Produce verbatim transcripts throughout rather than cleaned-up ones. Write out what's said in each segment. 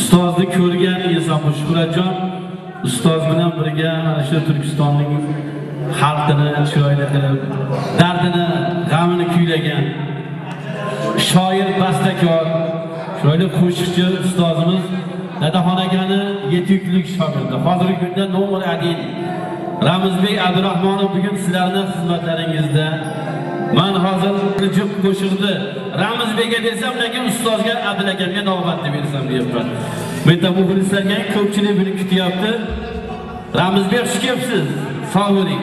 ustozni ko'rgan inson bu Shuhratjon ustoz bilan birga mana shu Turkistonning xalqini chiroyli qilib, dardini, g'amini kuylagan shoir, bastakor, chiroyli qo'shiqchi ustozimiz Dadaxon akani yetuklik shogirdi. Hozirgi kunda Nomer Adil Ramizbek Abdurahmonov bugun sizlarning xizmatlaringizda. Men hozir juft qo'shiqni Ramizbekga bersam, lekin ustozga Adil akamga navbat deb bersam deyapman. Menda muxlislarga ko'pchilik buni kutyapti. Ramizbek xush kelibsiz. Sog' bo'ling.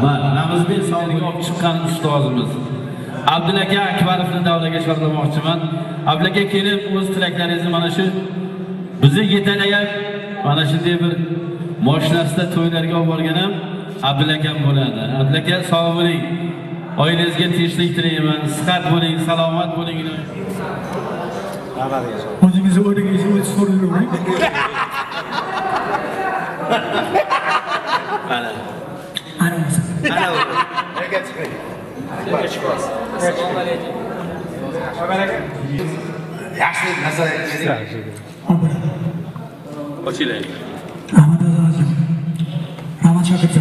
Namazbek sog'ligiga olib chiqqan ustozimiz Abdulaka Akbarovni davraga chorlamoqchiman. Abdulaka kelib o'z tilaklaringizni mana shu bizni yetalab mana shunday bir mashinasida to'ylarga olib borgan ham Abdulakam bo'ladi. Abdulaka sog' bo'ling. Oilangizga tinchlik tilayman. Sihat bo'ling, salomat bo'ling. O'zingizni o'rningizni o'z so'rayvering. Mana. Ana o'zi. Ana o'zi. Assalomu alaykum. Yaxshi narsa yeding. Ochilay. Ahmad Azazim. Rahmat Shokirjon.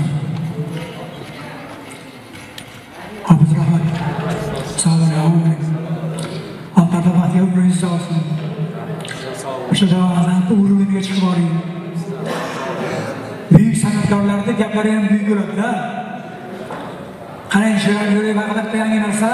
Abuz Rahmat. Sog'lom bo'ling. Allohga baxtiyor umringiz olsin. O'sha davozdan o'rniga chiqib boring. Buyuk san'atkorlarda gaplari ham buyuk bo'ladi-da. Qarang, shular yo'lga baqilib yangi narsa.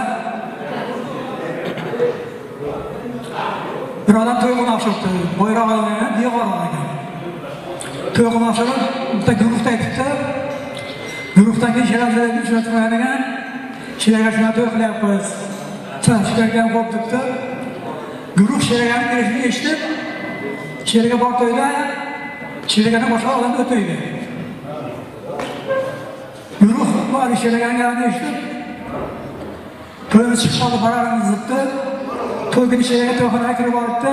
Bir odam to'yga o'xshabdi. Boyroq olgan, devor olgan. To'yga o'xshabdi, bitta guruhda aytibdi. Guruhdagi shularni uchratmaydigan, shularga shuna to'y qilyapmiz. Shularga qo'yib debdi. Guruh shularga kirishni eshitib, shularga bor to'yda, shularga boshqa odam o'tmaydi. Guruh bor shularga eshitib, to'yimiz chiqib qoldi, boramiz debdi. To'yga shularga to'yxonaga kirib boribdi.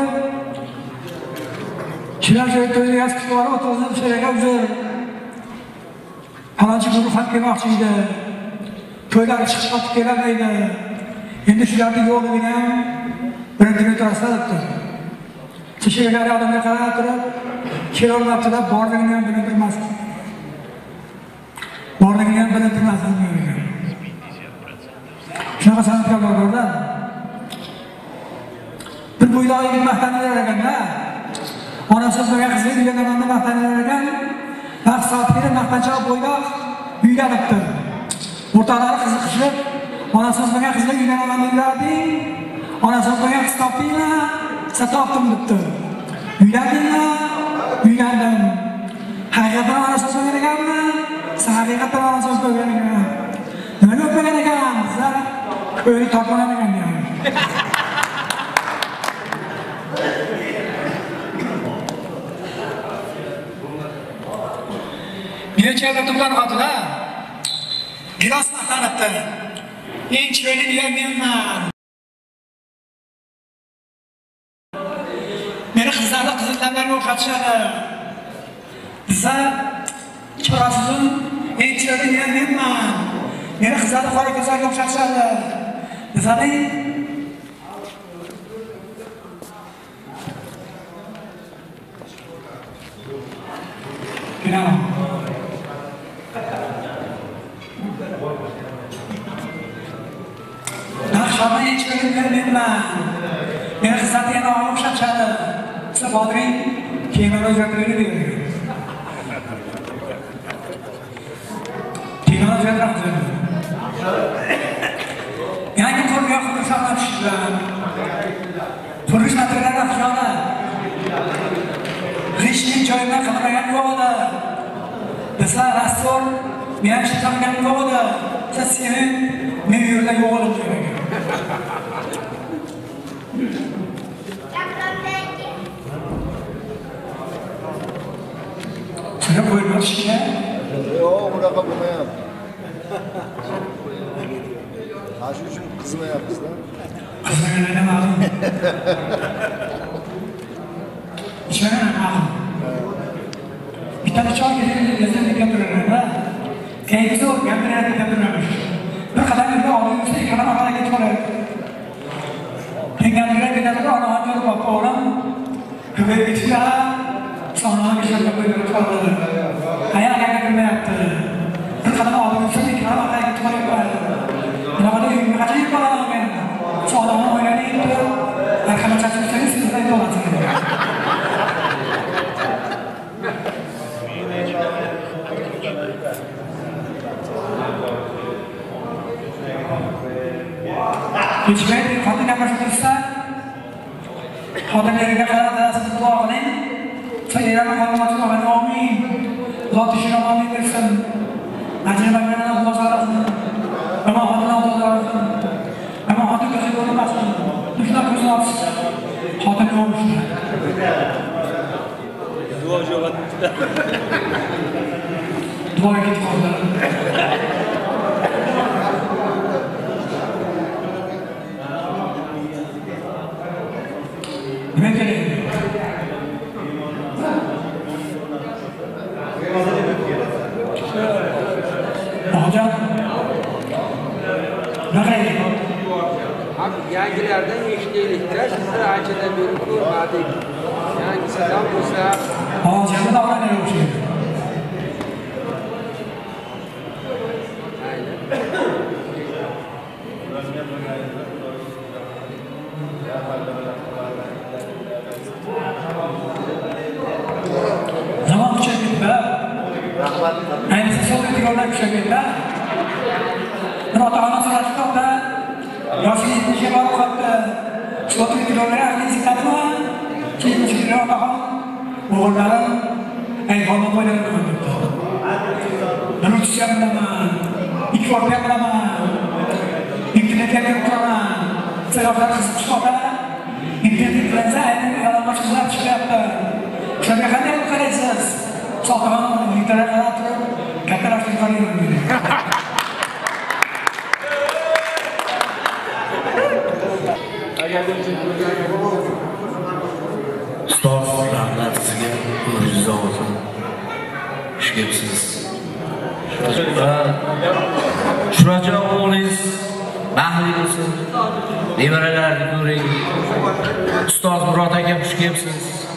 Shular to'yga yasib borib, o'tib shularga uzr. Falonchi guruh ham kelmoqchi edi. To'ylar chiqib qolib kelolmaydi. Endi shularning yo'ligini ham birinchiga turasizlar debdi. Tishirgari odamga qarab turib, kelolmabdi deb borligini ham bilintirmasdi. Borligini ham bilintirmasdi. Shunaqa san'atkorlar borda. Bir bo'yloq yigit maqtanilar ekanda. Onasi bo'lgan qizni uylanganida maqtanilar ekan. Vaqt soat kelib maqtanchoq bo'yloq uylanibdi. O'rtalari qiziqishib, onasi bo'lgan qizni uylanaman dedilar. Onasi bo'lgan qiz topdingmi? Siz topdim debdi. Uylandingmi? Uylandim. Haqiqatan onasi bo'lgan ekanmi? Siz haqiqatan onasi bo'lgan ekanmi? Nimaga o'tmagan ekan? Bizlar ko'yni topmagan ekan deydi. Nechalar turgan xotida gilos maqtanibdi. Eng chiroyli degan menman. Meni qizlarni qizillarga o'xshatishadi. Bizlar chorasizim eng chiroyli degan menman. Meni qizlarni qora ko'zlarga o'xshatishadi. Bizlarning Genau. Naqshlarni hech kim bilmayman. Meni qizlarni yana o'xshatishadi. Siz boring, keyin o'zgartirib bering. Keyin o'zgartiramiz. Yangi qurga qurishlar tushgan. Qurish materiallari naqshlarda. Rishning joyidan qilmagan yo'qdi. Bizlar rassom, men ishlatgan yo'qdi. Siz seni men yerda yo'qdim demak. Shuna qo'ymoqchi-ku. Yo'q, unaqa bo'lmayapti. Shu uchun qizmayapmiz-da. Qizmaganlarga ma'lum. Ishongan ma'lum. Bitta choy kelib yozib gapirarlar. Kayfisi gapiradi gapiramiz. Bir qadam yerga oldimizda ikkala maqola ketib qoladi. Kengaliklar ketadi, ona ko'rib qo'yib, ko'payib ketishda sonani ishlarga qo'yib qoladi. Hayal gapirmayapti. Bir qadam oldimizda ikkala maqola ketib qoladi. Nima qilib qachon qolaman? Sonani o'ylaydi. Arqama chaqirsangiz sizlar bo'lasiz. Hizmet Fatih'e başlatırsa Fatih'e kadar arasında dua edin. Sayılarına kalmasın. Amin. Zat işine amin etsin. Acımalarına bulaşarasın. Ama adına otururasın. Ama adı gözü görmezsin. Dışına gözünü atsın. Hatırlı olmuşlar. Dua cevap. Dua git kaldı. Ne gerek? Hocam. Ne gerek? Abi yangilerden işleylikler size acele bir kurmadık. Yani sizden olsa Hocamı da var ne yok şey. Zaman küçük be. Aynısı sol etiyorlar küçük be. Bir otağına sonra çıkıp da yaşı yetmişe var kattı. Sol etiyorlar aynısı katma. Kim çıkıyor otağın? Oğulların eyvallah boylarını koyduktu. Ben uçuşacağım bilemem. İki ortaya bilemem. İnternete girip bilemem. Sebepler kısıp çıkmadan. İnternet yüklense elini yalanma çıkılar çıkacaktı. Şöyle kadar bu karetsiz. Sokağın internet kadar oturup katar açtı yukarıya gidiyor. Ustoz, rahmat sizga umringiz olsin. Xush kelibsiz. Shurajon o'g'lingiz baxtli bo'lsin. Nevaralaringizni ko'ring. Ustoz Murod aka xush kelibsiz.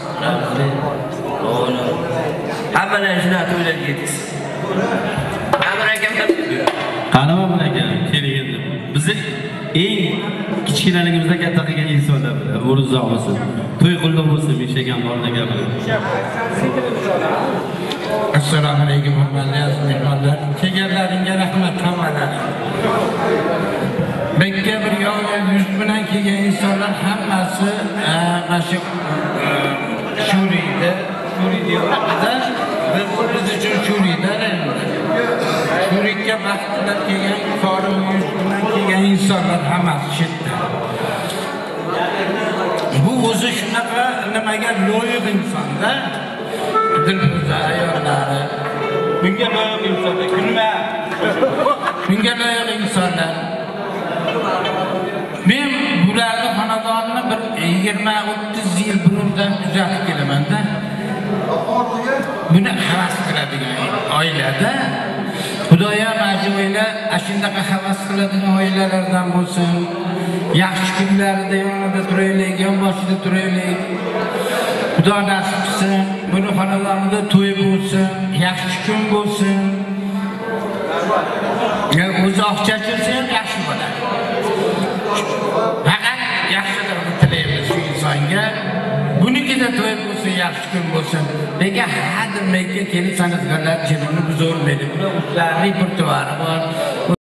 Hammalar shuna to'ylarga ketdingiz. Amir akam qanaqa bu aka? Keling endi. Bizni eng kichkinaligimizda katta qilgan insonlar bilan o'ringiz olsin. To'y qildim bo'lsin, meshagan borda gapirib. Assalomu alaykum hurmatli aziz mehmonlar. Kelganlaringga rahmat hammalar. Bekka bir yo'l yuz bilan kelgan insonlar hammasi mana shu Shuriyda, Shuriyda biz biz uchun Shuriyda Shuriyga vaqtlar kelgan forum yuz bilan kelgan insonlar hammasi chetda. Bu o'zi shunaqa nimaga loyiq insonda. Dilfuza ayollari. Bunga loyiq insonlar, kulma. Bunga loyiq insonlar. Men bularni xonadonni bir yigirma o'ttiz yil burundan kuzatib kelaman-da. Buni havas qiladigan oilada Xudoyam ajoylar, ashindaqa havas qiladigan oilalardan bo'lsin. Yaxshi kunlarda yonida turaylik, yon boshida turaylik. Xudo nasib qilsin, buni xonadonida to'y bo'lsin, yaxshi kun bo'lsin. Ya o'zi oqchachilsa ham yaxshi bo'ladi. Faqat yaxshilik tilaymiz shu insonga. Bunikida to'y bo'lsin, yaxshi kun bo'lsin. Lekin hadimga kelib san'atkorlar chirini buzolmaydi. Ularning bir to'g'ri bor.